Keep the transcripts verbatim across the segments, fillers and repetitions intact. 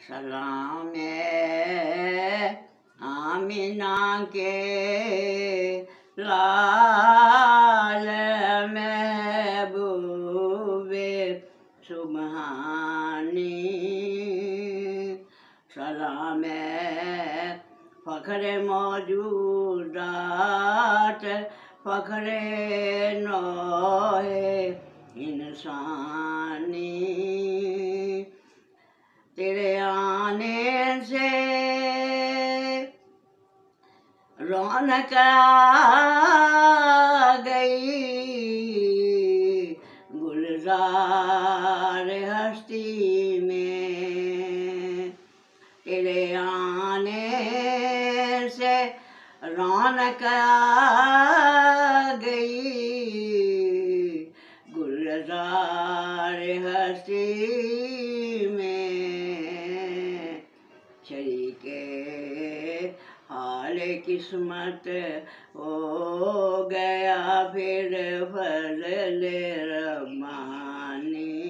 सलाम आमिना के लाल महबूबे सुबहानी। सलाम फ़ख्र मौजूदात फ़ख्र नौए इंसानी। तेरे आने से रौनक आ गई गुलजार हस्ती में। तेरे आने से रौनक आ गई गुलजार हस्ती में। शरीके हाल किस्मत हो गया फिर फज़ल रब्बानी।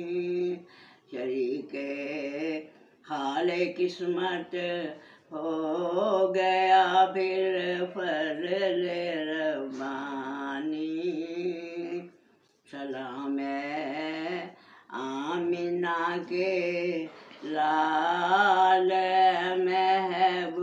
शरीके हाल किस्मत हो गया फिर फज़ल रब्बानी। सलाम आमिना के लाल महबूब